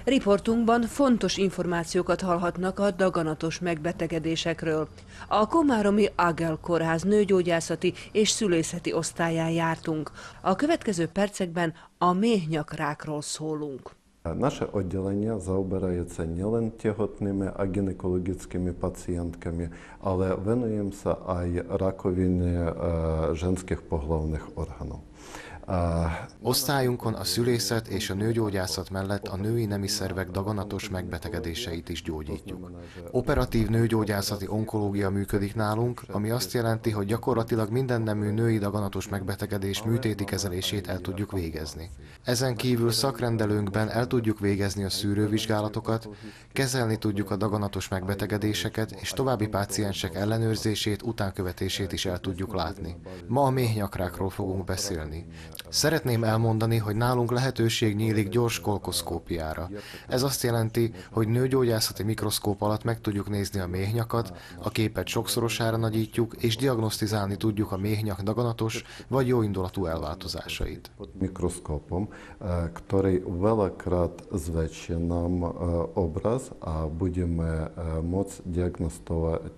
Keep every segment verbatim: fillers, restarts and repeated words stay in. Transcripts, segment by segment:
Riportunkban fontos információkat hallhatnak a daganatos megbetegedésekről. A komáromi Ágel Kórház nőgyógyászati és szülészeti osztályán jártunk. A következő percekben a méhnyakrákról szólunk. Наше відділення заобирається не лише тяготними, а гінекологічними пацієнтками, але винуємося й раковині женських поголовних органів. Osztályunkon a szülészet és a nőgyógyászat mellett a női nemi szervek daganatos megbetegedéseit is gyógyítjuk. Operatív nőgyógyászati onkológia működik nálunk, ami azt jelenti, hogy gyakorlatilag minden nemű női daganatos megbetegedés műtéti kezelését el tudjuk végezni. Ezen kívül szakrendelőnkben el tudjuk végezni a szűrővizsgálatokat, kezelni tudjuk a daganatos megbetegedéseket, és további páciensek ellenőrzését, utánkövetését is el tudjuk látni. Ma a méhnyakrákról fogunk beszélni. Szeretném elmondani, hogy nálunk lehetőség nyílik gyors kolkoszkópiára. Ez azt jelenti, hogy nőgyógyászati mikroszkóp alatt meg tudjuk nézni a méhnyakat, a képet sokszorosára nagyítjuk, és diagnosztizálni tudjuk a méhnyak daganatos vagy jóindulatú elváltozásait. Mikroskopom, ktorý veľakrát zväčší nám obraz a budeme môcť diagnostovať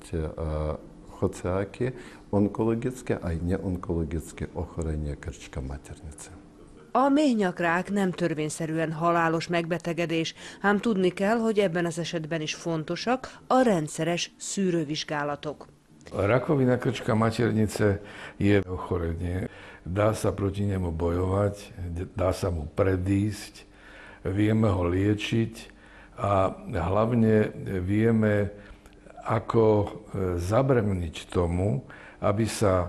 hociaké onkologické aj neonkologické ochorenie krčka maternice. A méhnyakrák nem törvényszerűen halálos megbetegedés, ám tudni kell, hogy ebben az esetben is fontosak a rendszeres szűrővizsgálatok. Rakovina krčka maternice je ochorenie. Dá sa proti nemu bojovať, dá sa mu predísť, vieme ho liečiť a hlavne vieme, ako zabremniť tomu, aby sa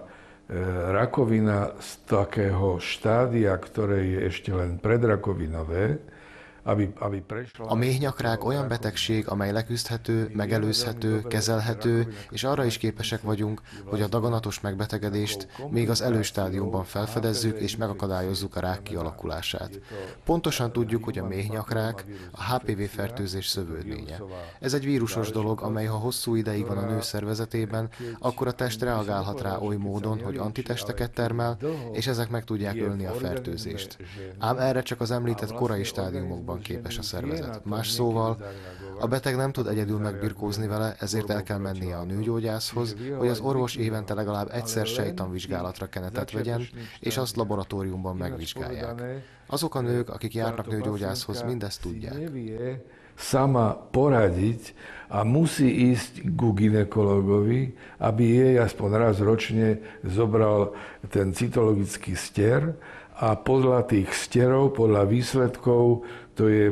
rakovina z takého štádia, ktoré je ešte len predrakovinové, Aby, aby prešla... A méhnyakrák olyan betegség, amely leküzdhető, megelőzhető, kezelhető, és arra is képesek vagyunk, hogy a daganatos megbetegedést még az előstádiumban felfedezzük és megakadályozzuk a rák kialakulását. Pontosan tudjuk, hogy a méhnyakrák a há pé vé fertőzés szövődménye. Ez egy vírusos dolog, amely ha hosszú ideig van a nő szervezetében, akkor a test reagálhat rá oly módon, hogy antitesteket termel, és ezek meg tudják ölni a fertőzést. Ám erre csak az említett korai stádiumokban képes a szervezet. Más szóval, a beteg nem tud egyedül megbirkózni vele, ezért el kell mennie a nőgyógyászhoz, hogy az orvos évente legalább egyszer sejtanvizsgálatra kenetet vegyen, és azt laboratóriumban megvizsgálják. Azok a nők, akik járnak nőgyógyászhoz, mindezt tudják. Sama poradiť a musí ísť ku gynekologovi, aby jej aspoň raz ročne zobral ten cytologický stier a podľa tých stierov, podľa výsledkov, to je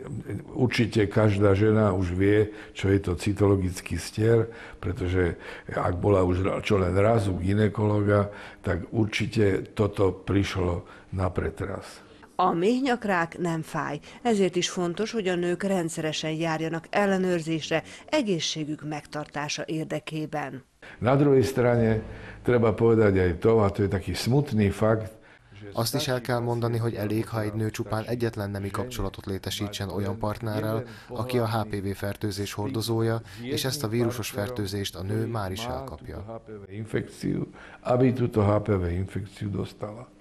určite každá žena už vie, čo je to cytologický stier, pretože ak bola už čo len raz u gynekologa, tak určite toto prišlo na pretras. A méhnyakrák nem fáj, ezért is fontos, hogy a nők rendszeresen járjanak ellenőrzésre egészségük megtartása érdekében. Na druhej strane treba povedať aj to, a to je taký smutný fakt. Azt is el kell mondani, hogy elég, ha egy nő csupán egyetlen nemi kapcsolatot létesítsen olyan partnerrel, aki a há pé vé fertőzés hordozója, és ezt a vírusos fertőzést a nő már is elkapja. Aby túto há pé vé infekciu dostala.